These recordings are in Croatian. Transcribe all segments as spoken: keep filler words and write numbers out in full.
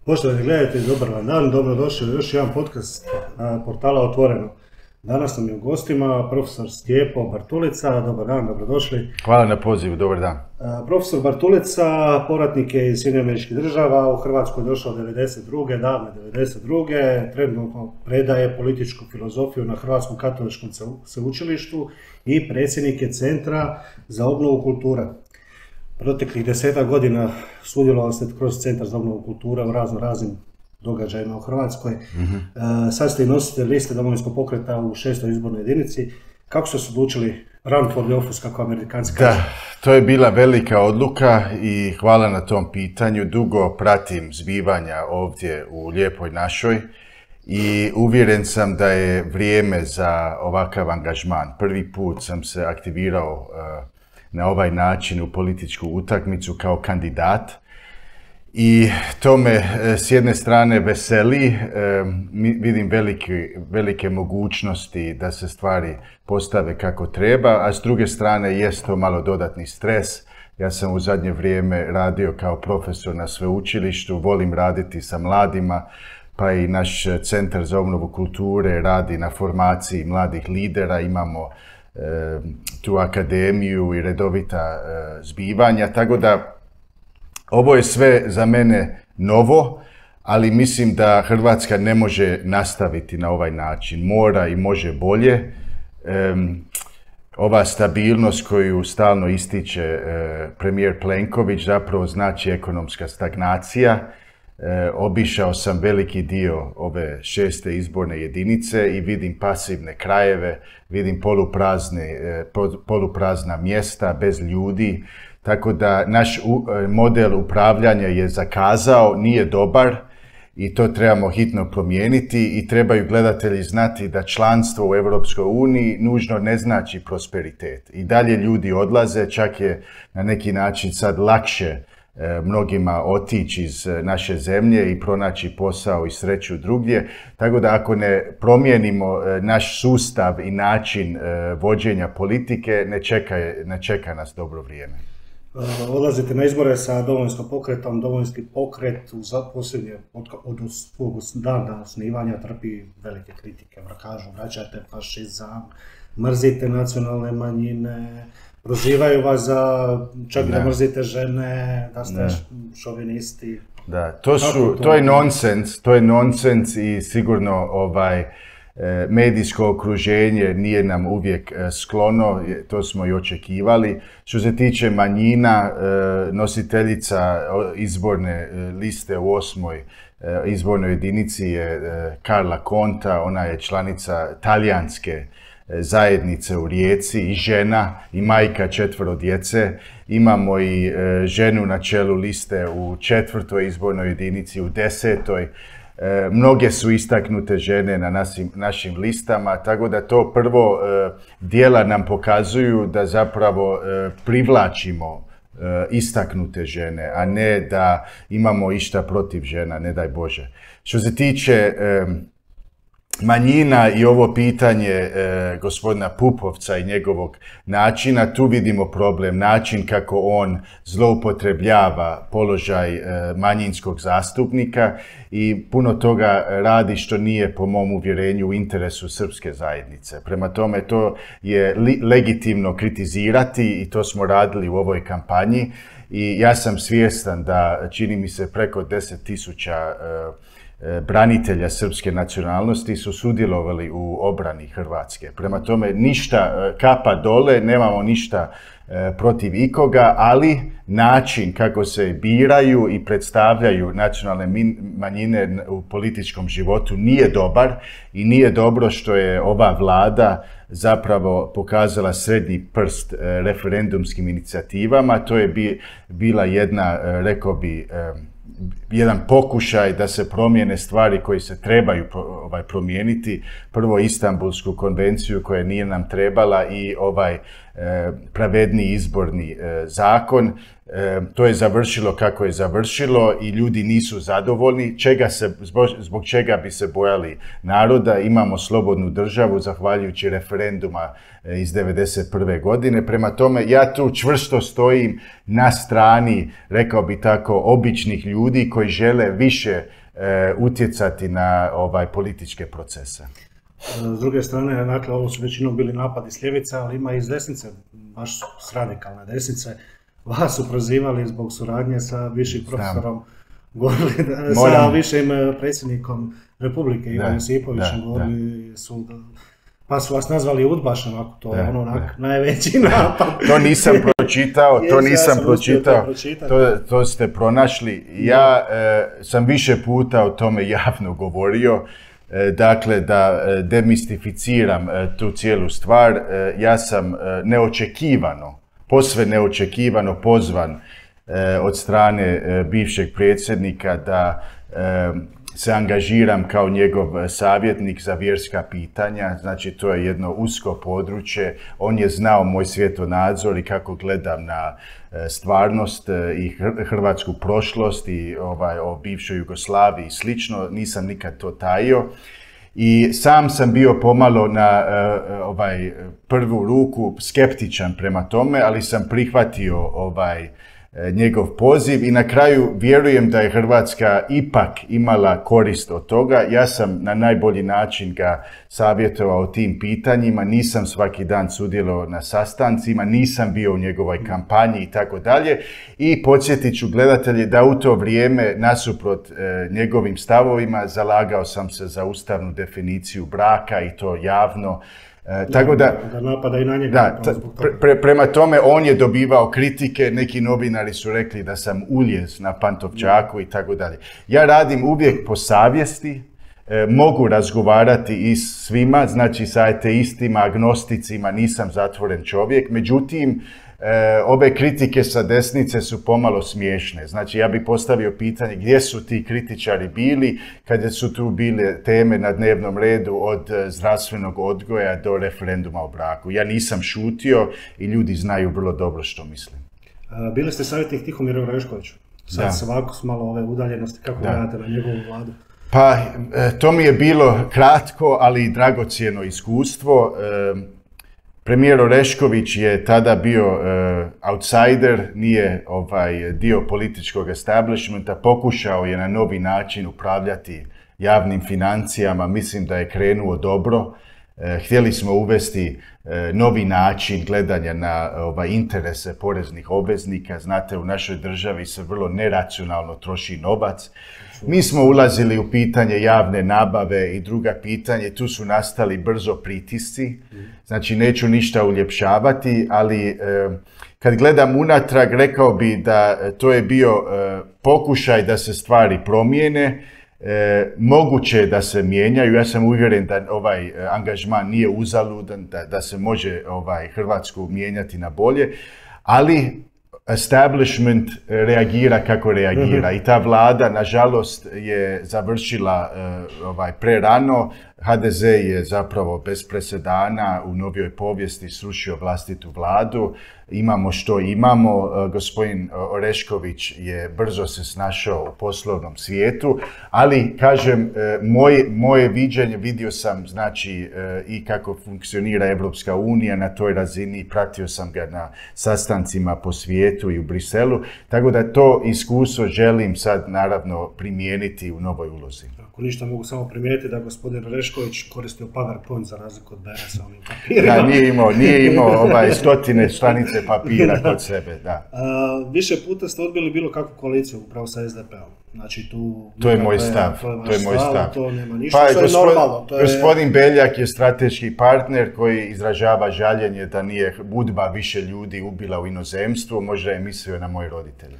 Poštovani gledatelji, dobar vam dan, dobrodošli u još jedan podcast portala Otvoreno. Danas nam je u gostima profesor Stjepo Bartulica. Dobar dan, dobrodošli. Hvala na pozivu, dobar dan. Profesor Bartulica, povratnik je iz Sjedinjenih Američkih Država, u Hrvatsku je došao devedeset druge davne devedeset druge Trenutno predaje političku filozofiju na Hrvatskom katoličkom sveučilištu i predsjednik je Centra za obnovu kulture. Proteklih desetak godina sudjelovali ste kroz Centar za obnovu kulture u razno raznim događajima u Hrvatskoj. Mm-hmm. E, sad ste i nosite liste Domovinskog pokreta u šestoj izbornoj jedinici. Kako ste se odlučili run for the office, kako Amerikanci kažu? Da, to je bila velika odluka i hvala na tom pitanju. Dugo pratim zbivanja ovdje u lijepoj našoj i uvjeren sam da je vrijeme za ovakav angažman. Prvi put sam se aktivirao uh, na ovaj način u političku utakmicu kao kandidat i to me s jedne strane veseli, vidim velike, velike mogućnosti da se stvari postave kako treba, a s druge strane jest to malo dodatni stres. Ja sam u zadnje vrijeme radio kao profesor na sveučilištu, volim raditi sa mladima, pa i naš Centar za obnovu kulture radi na formaciji mladih lidera, imamo tu akademiju i redovita zbivanja, tako da ovo je sve za mene novo, ali mislim da Hrvatska ne može nastaviti na ovaj način, mora i može bolje. Ova stabilnost koju stalno ističe premijer Plenković zapravo znači ekonomska stagnacija. E, obišao sam veliki dio ove šeste izborne jedinice i vidim pasivne krajeve, vidim poluprazne, e, poluprazna mjesta bez ljudi, tako da naš u, model upravljanja je zakazao, nije dobar i to trebamo hitno promijeniti i trebaju gledatelji znati da članstvo u Europskoj uniji nužno ne znači prosperitet. I dalje ljudi odlaze, čak je na neki način sad lakše mnogima otići iz naše zemlje i pronaći posao i sreću drugdje. Tako da ako ne promijenimo naš sustav i način vođenja politike, ne čeka, ne čeka nas dobro vrijeme. Odlazite na izbore sa Domovinskim pokretom. Domovinski pokret u posljednje od, od svog dana osnivanja trpi velike kritike. Kažu, vraćate fašizam, mrzite nacionalne manjine, prozivaju vas za čak da, da mrzite žene, da ste ne. šovinisti. Da, to, su, to, to je nonsens, to je nonsens i sigurno ovaj, medijsko okruženje nije nam uvijek sklono, to smo i očekivali. Što se tiče manjina, nositeljica izborne liste u osmoj izbornoj jedinici je Carla Conta, ona je članica talijanske zajednice u Rijeci i žena i majka četvero djece. Imamo i e, ženu na čelu liste u četvrtoj izbornoj jedinici, u desetoj. E, mnoge su istaknute žene na nasim, našim listama, tako da to prvo e, dijela nam pokazuju da zapravo e, privlačimo e, istaknute žene, a ne da imamo išta protiv žena, ne daj Bože. Što se tiče e, manjina i ovo pitanje e, gospodina Pupovca i njegovog načina, tu vidimo problem, način kako on zloupotrebljava položaj e, manjinskog zastupnika i puno toga radi što nije po mom uvjerenju u interesu srpske zajednice. Prema tome to je li, legitimno kritizirati i to smo radili u ovoj kampanji i ja sam svjestan da čini mi se preko deset tisuća e, branitelja srpske nacionalnosti su sudjelovali u obrani Hrvatske. Prema tome, ništa kapa dole, nemamo ništa protiv ikoga, ali način kako se biraju i predstavljaju nacionalne manjine u političkom životu nije dobar i nije dobro što je ova vlada zapravo pokazala srednji prst referendumskim inicijativama. To je bi, bila jedna, rekao bi, jedan pokušaj da se promijene stvari koje se trebaju ovaj, promijeniti. Prvo Istanbulsku konvenciju koja nije nam trebala i ovaj e, pravedni izborni e, zakon. E, to je završilo kako je završilo i ljudi nisu zadovoljni. Čega se, zbog, zbog čega bi se bojali naroda? Imamo slobodnu državu zahvaljujući referenduma e, iz devedeset prve godine. Prema tome, ja tu čvrsto stojim na strani, rekao bi tako, običnih ljudi koji žele više e, utjecati na ovaj političke procese. S druge strane, dakle, ovo su većinom bili napadi s ljevice, ali ima i s desnice, baš s radikalne desnice. Vas su prozivali zbog suradnje sa višim profesorom, govorili, sa višim predsjednikom Republike, Ivan Josipovićem, govorili su, pa su vas nazvali udbašem, ako to je ono onak najveći napad. To nisam pročitao, to nisam ja pročitao, to, to ste pronašli. Ja e, sam više puta o tome javno govorio. Dakle, da demistificiram tu cijelu stvar, ja sam neočekivano, posve neočekivano pozvan od strane bivšeg predsjednika da se angažiram kao njegov savjetnik za vjerska pitanja. Znači, to je jedno usko područje. On je znao moj svjetonadzor i kako gledam na stvarnost i hrvatsku prošlost i ovaj, o bivšoj Jugoslaviji i slično. Nisam nikad to tajio. I sam sam bio pomalo na uh, ovaj, prvu ruku skeptičan prema tome, ali sam prihvatio ovaj, njegov poziv i na kraju vjerujem da je Hrvatska ipak imala korist od toga. Ja sam na najbolji način ga savjetovao o tim pitanjima, nisam svaki dan sudjelovao na sastancima, nisam bio u njegovoj kampanji i tako dalje. I podsjetit ću gledatelje da u to vrijeme, nasuprot e, njegovim stavovima, zalagao sam se za ustavnu definiciju braka i to javno. E, tako da, da napada i na njega. Da, pre, pre, prema tome on je dobivao kritike, neki novinari su rekli da sam uljez na Pantovčaku i tako dalje. Ja radim uvijek po savjesti, e, mogu razgovarati i s svima, znači sa ateistima, agnosticima, nisam zatvoren čovjek, međutim, E, ove kritike sa desnice su pomalo smiješne. Znači, ja bih postavio pitanje gdje su ti kritičari bili kada su tu bile teme na dnevnom redu od zdravstvenog odgoja do referenduma o braku. Ja nisam šutio i ljudi znaju vrlo dobro što mislim. A, bili ste savjetnik Tihomiru Oreškoviću. Sad da. Ovako s malo ove udaljenosti, kako gledate na njegovu vladu? Pa, e, to mi je bilo kratko, ali i dragocjeno iskustvo. E, Premijer Orešković je tada bio uh, outsider, nije ovaj, dio političkog establishmenta, pokušao je na novi način upravljati javnim financijama, mislim da je krenuo dobro. Uh, htjeli smo uvesti uh, novi način gledanja na ovaj, interese poreznih obveznika. Znate, u našoj državi se vrlo neracionalno troši novac. Mi smo ulazili u pitanje javne nabave i druga pitanje, tu su nastali brzo pritisci, znači neću ništa uljepšavati, ali eh, kad gledam unatrag rekao bi da to je bio eh, pokušaj da se stvari promijene, eh, moguće je da se mijenjaju, ja sam uvjeren da ovaj eh, angažman nije uzaludan, da, da se može ovaj, Hrvatsku mijenjati na bolje, ali establishment reagira kako reagira i ta vlada, nažalost, je završila uh, ovaj, prerano. H D Z je zapravo bez presedana u novijoj povijesti srušio vlastitu vladu. Imamo što imamo. Uh, gospodin Orešković je brzo se snašao u poslovnom svijetu, ali, kažem, uh, moj, moje viđenje, vidio sam, znači, uh, i kako funkcionira Evropska unija na toj razini, pratio sam ga na sastancima po svijetu i u Briselu, tako da to iskustvo želim sad, naravno, primijeniti u novoj ulozi. Ako ništa, mogu samo primijetiti da gospodin Orešković koristio PowerPoint za razliku od Bera sa onim papirima. Da, nije imao, nije imao ovaj stotine stranice papira kod sebe, da. A, više puta ste odbili bilo kakvu koaliciju upravo sa S D P-om. Znači tu... To je moj stav, to je, to je moj stav. stav. To nema ništa, pa, to je gospod, normalno. To je... Gospodin Beljak je strateški partner koji izražava žaljenje da nije Udba više ljudi ubila u inozemstvu, možda je mislio na moje roditelje.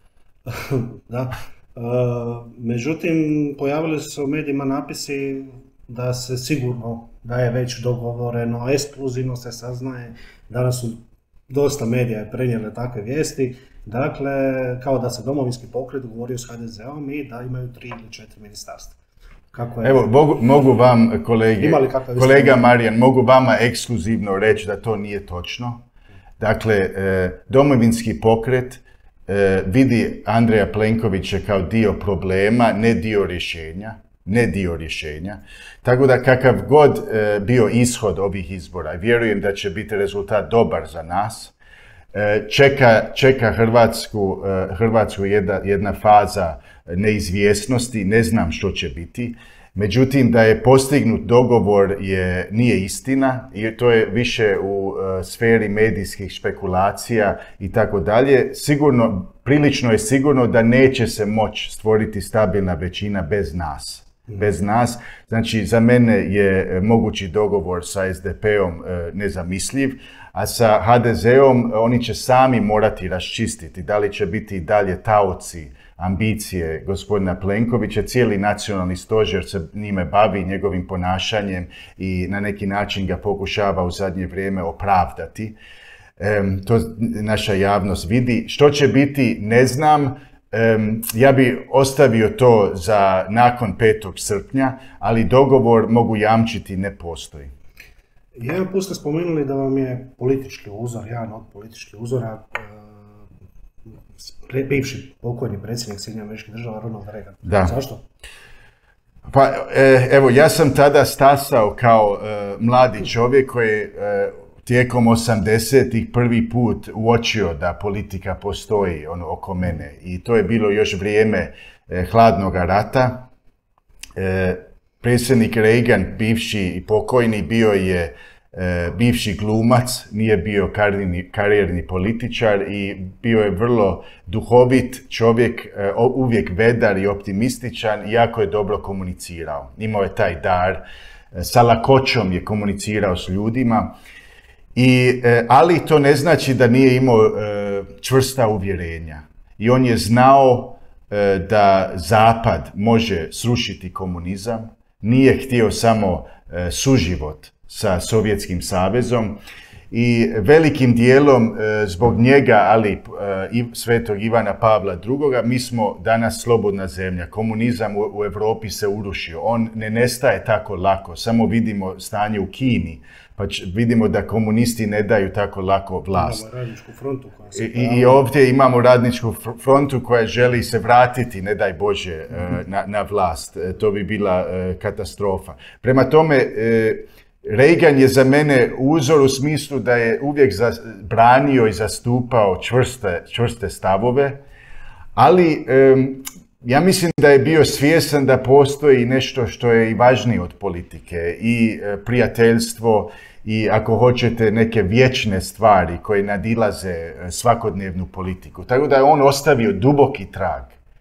Da. Uh, međutim, pojavili su se u medijima napisi da se sigurno, da je već dogovoreno, ekskluzivno se saznaje, danas su dosta medija je prenijele takve vijesti, dakle, kao da se Domovinski pokret govorio s H D Z-om i da imaju tri ili četiri ministarstva. Kako je... Evo, mogu, mogu vam, kolege, kolega Marijan, mogu vama ekskluzivno reći da to nije točno. Dakle, eh, Domovinski pokret e, vidi Andreja Plenkovića kao dio problema, ne dio rješenja. Ne dio rješenja. Tako da kakav god e, bio ishod ovih izbora, vjerujem da će biti rezultat dobar za nas, e, čeka, čeka Hrvatsku, e, Hrvatsku jedna, jedna faza neizvjesnosti, ne znam što će biti. Međutim, da je postignut dogovor je, nije istina, jer to je više u uh, sferi medijskih špekulacija i tako dalje. Sigurno, prilično je sigurno da neće se moći stvoriti stabilna većina bez nas. Bez nas. Znači, za mene je mogući dogovor sa es de pe-om uh, nezamisliv, a sa ha de ze-om oni će sami morati raščistiti da li će biti dalje taoci ambicije gospodina Plenkovića. Cijeli nacionalni stožer se njime bavi, njegovim ponašanjem i na neki način ga pokušava u zadnje vrijeme opravdati. E, to naša javnost vidi. Što će biti, ne znam. E, ja bi ostavio to za nakon petog srpnja, ali dogovor, mogu jamčiti, ne postoji. Jedan put ste spomenuli da vam je politički uzor, jedan od političkih uzora, bivši pokojni predsjednik Sjedinjenih Američkih Država Ronald Reagan. Da. Zašto? Pa evo, ja sam tada stasao kao e, mladi čovjek koji je e, tijekom osamdesetih prvi put uočio da politika postoji ono, oko mene. I to je bilo još vrijeme e, hladnog rata. E, predsjednik Reagan, bivši i pokojni, bio je e, bivši glumac, nije bio karijerni, karijerni političar i bio je vrlo duhovit čovjek, e, uvijek vedar i optimističan i jako je dobro komunicirao. Imao je taj dar, e, sa lakoćom je komunicirao s ljudima, i, e, ali to ne znači da nije imao e, čvrsta uvjerenja. I on je znao e, da Zapad može srušiti komunizam, nije htio samo e, suživot sa Sovjetskim savezom i velikim dijelom e, zbog njega, ali e, i svetog Ivana Pavla drugoga, mi smo danas slobodna zemlja. Komunizam u, u Europi se urušio. On ne nestaje tako lako. Samo vidimo stanje u Kini, pa č, vidimo da komunisti ne daju tako lako vlast. Imamo radničku frontu koja se I, I ovdje imamo radničku frontu koja želi se vratiti, ne daj Bože, na, na vlast. To bi bila katastrofa. Prema tome, Reagan je za mene uzor u smislu da je uvijek za, branio i zastupao čvrste, čvrste stavove, ali um, ja mislim da je bio svjestan da postoji nešto što je i važnije od politike, i e, prijateljstvo, i ako hoćete neke vječne stvari koje nadilaze svakodnevnu politiku. Tako da je on ostavio duboki trag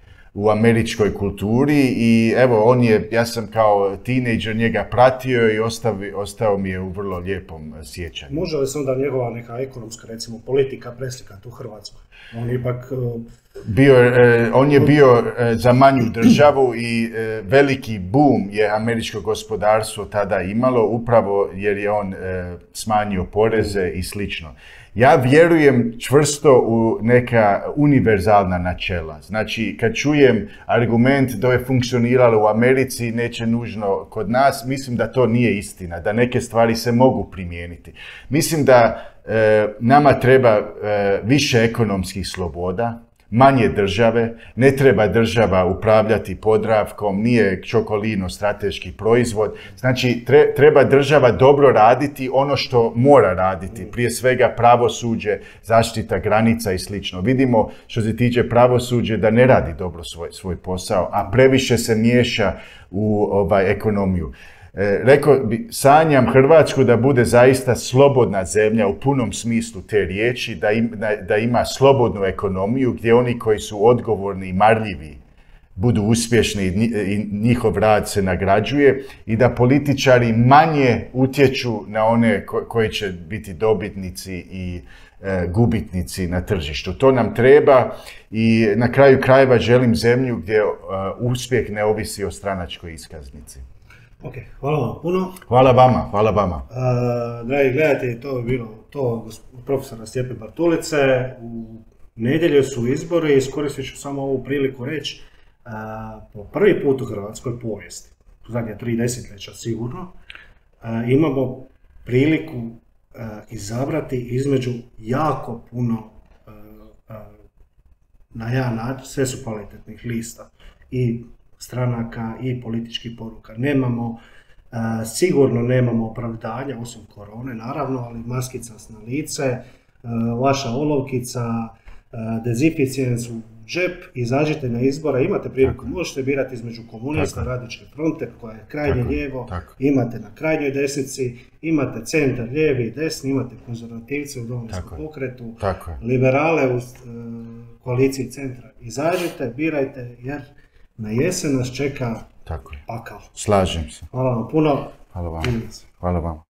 u američkoj kulturi i evo, on je, ja sam kao tinejdžer njega pratio i ostavi, ostao mi je u vrlo lijepom sjećanju. Može li se onda njegova neka ekonomska, recimo, politika preslikati u Hrvatsku? On ipak... Uh... Bio, eh, on je bio eh, za manju državu i eh, veliki boom je američko gospodarstvo tada imalo, upravo jer je on eh, smanjio poreze i slično. Ja vjerujem čvrsto u neka univerzalna načela. Znači, kad čujem argument da je funkcioniralo u Americi, neće nužno kod nas, mislim da to nije istina, da neke stvari se mogu primijeniti. Mislim da e, nama treba e, više ekonomskih sloboda, manje države, ne treba država upravljati Podravkom, nije Čokolino strateški proizvod. Znači, tre, treba država dobro raditi ono što mora raditi, prije svega pravosuđe, zaštita granica i slično. Vidimo što se tiče pravosuđe da ne radi dobro svoj, svoj posao, a previše se miješa u ovaj, ekonomiju. E, rekao bi, sanjam Hrvatsku da bude zaista slobodna zemlja u punom smislu te riječi, da, im, da, da ima slobodnu ekonomiju gdje oni koji su odgovorni i marljivi budu uspješni i njihov rad se nagrađuje i da političari manje utječu na one ko, koji će biti dobitnici i e, gubitnici na tržištu. To nam treba i na kraju krajeva želim zemlju gdje e, uspjeh ne ovisi o stranačkoj iskaznici. Ok, hvala vam puno. Hvala vama, hvala vama. Uh, dragi gledatelji, to je bilo to profesora Stjepe Bartulice. U nedjelju su izbori, iskoristit ću samo ovu priliku reći, uh, po prvi put u hrvatskoj povijesti, u zadnje tri desetljeća sigurno, uh, imamo priliku uh, izabrati između jako puno uh, uh, na jedan način, sve su kvalitetnih lista i stranaka i političkih poruka. Nemamo, uh, sigurno nemamo opravdanja, osim korone naravno, ali maskica na lice, uh, vaša olovkica, uh, dezinficijenc u džep, izađite na izbore, imate priliku, možete birati između komunista, tako, Radničke fronte koja je krajnje tako, lijevo, tako. Imate na krajnjoj desnici, imate centar lijevi i desni, imate konzervativce u Domovinskom pokretu, tako, liberale u uh, koaliciji centra. Izađite, birajte, jer na jesen nas čeka tako, pakao. Slažem se. Hvala vam puno. Hvala vam. Hvala vam.